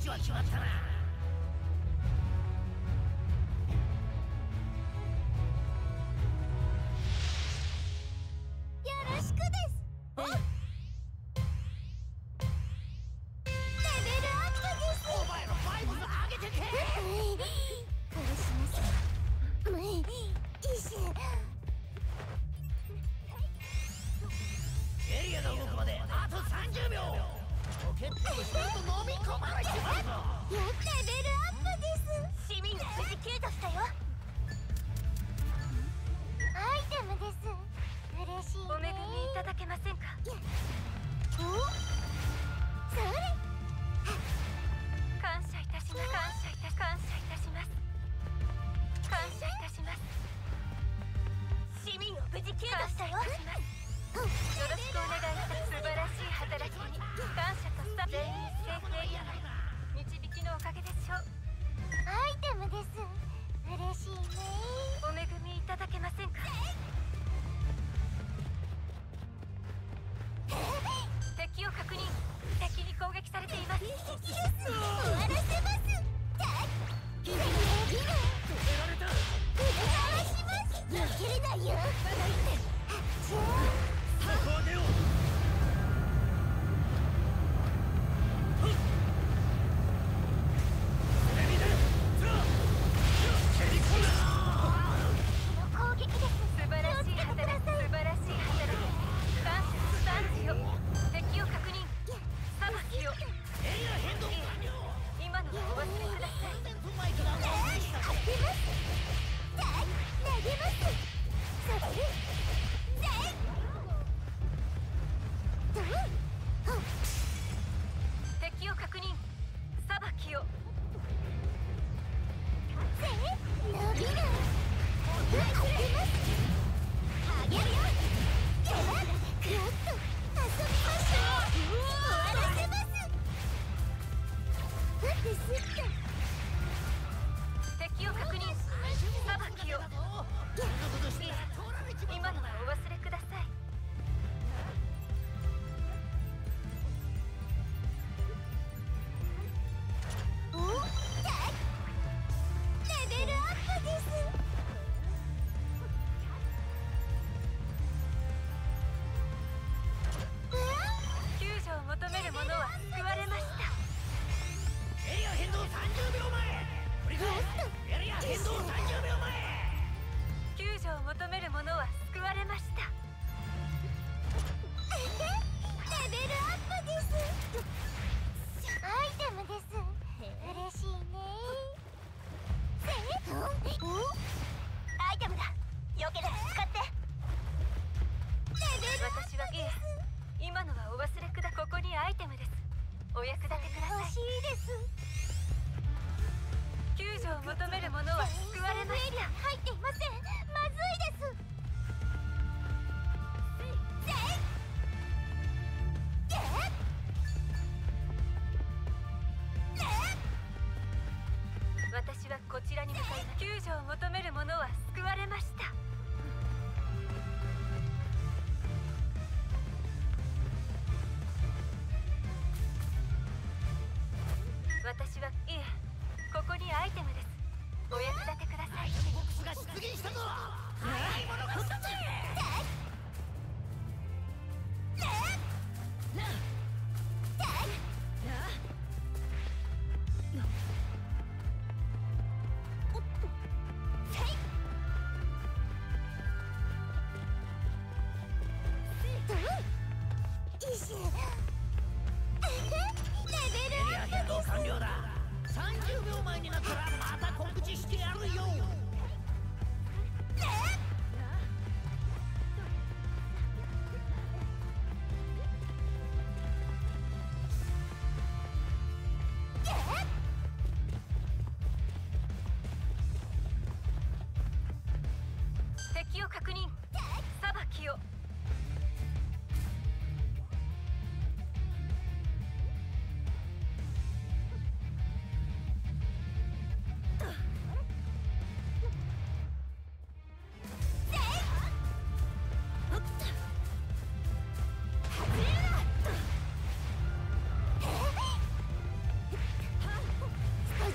は決まったな。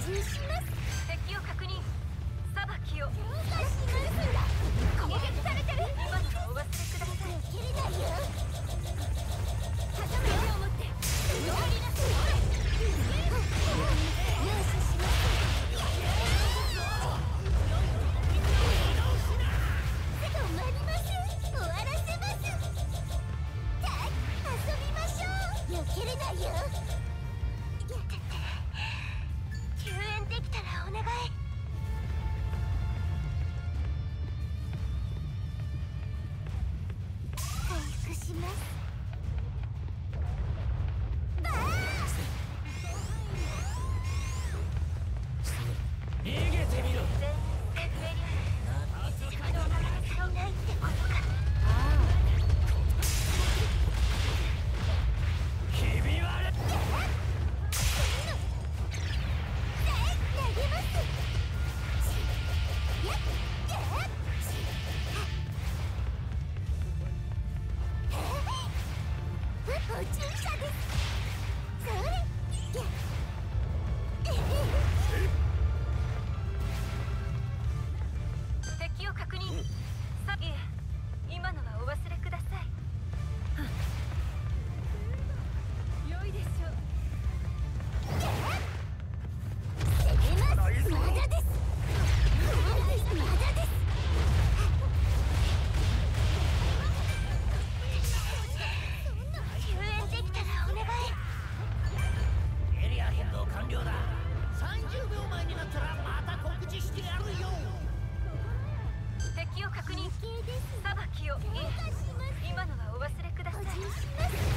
持します。 敵を確認。裁きを。 了解します。攻撃されてる。 今のはお忘れください。 切れないよ。 高め手を持って乗りなさい。 容赦します。止まります。終わらせます。遊びましょう。避けれないよ。救援できたらお願い。回復します。バー逃げてみろ。 いないってことか。 ひび割れ。 投げます。補充者です。それ。 敵を確認。さいえ、今のはお忘れください。良いでしょう。 攻めます。まだです。まだです。救援できたらお願い。 エリア変動完了だ。30秒前になったらまた告知してやるよ。 敵を確認。裁きを。今のはお忘れください。 補充します。やっつ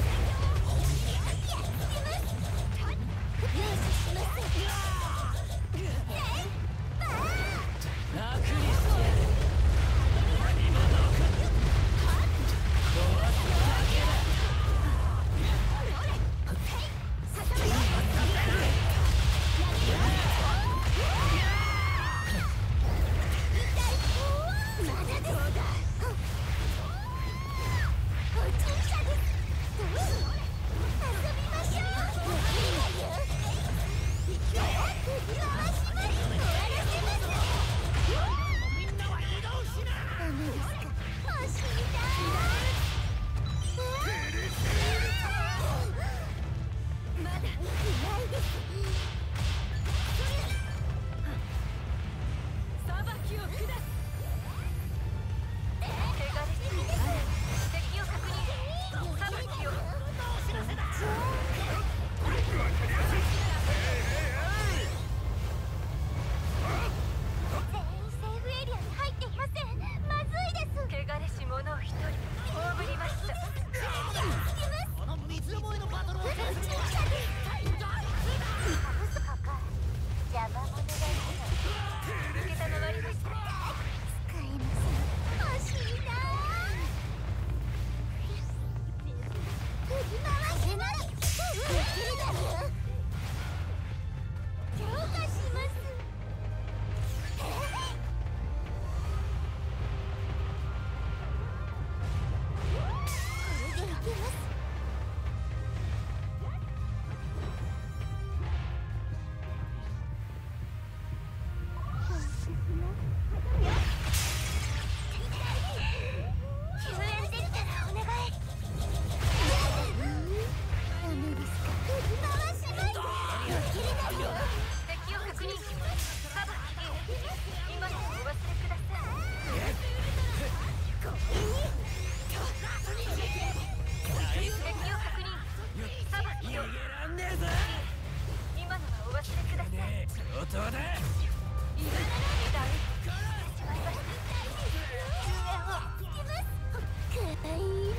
けます。容赦しません。 楽にしてやる。今のか。壊すだけだ。 まだです。補充者です。遊びましょう。振り回します。終わらせます。 みんなは移動しな。 ダメですか。欲しいな。まだいないです。 裁きを下す。手軽に。敵を確認。裁きを。 お知らせだ。 全員セーフエリアに入っていません。まずいです。 汚れし者を一人葬りました。 やっつけます。 この三つどもえのバトルを補充者です。ハブスかか。邪魔者がいるの。 承りました。 使えません。欲しいな。振り回しなら。できるだろ。強化します。これでいけます。救援できたらお願い。ダメですか。振り回しないで。避けれないよ。 敵を確認。裁き。今のはお忘れください。敵を確認。裁きを。 逃げらんねえぞ。 今のはお忘れください。 ねえ上等だ。 いらないしまいました。 かわいいね。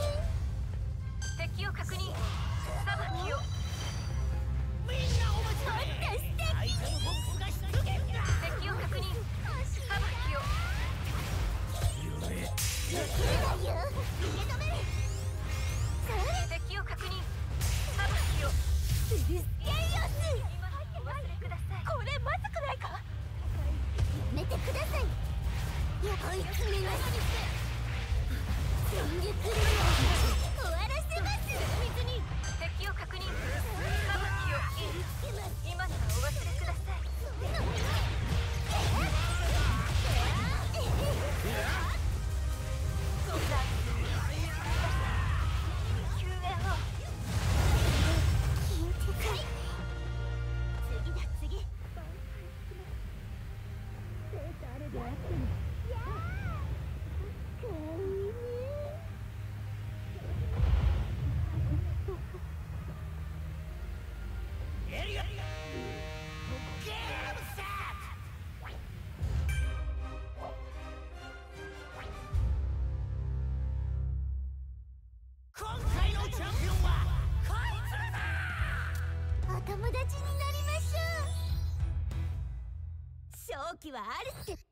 敵を確認。裁きを。 みんなお待ちだ。 ほんと素敵。 相手のボックスが出現だ。 敵を確認。裁きを。 ゆえ。 避けれないよ。受け止める。それ。 敵を確認。裁きを。 うるせえよす。 今のはお忘れください。 これまずくないか。やめてください。追い詰めます。全力で終わらせます。 水に。敵を確認。裁きを。今のはお忘れください。 エリアゲームセット。今回のチャンピオンはこいつらだ。 お友達になりましょう。勝機はあるって。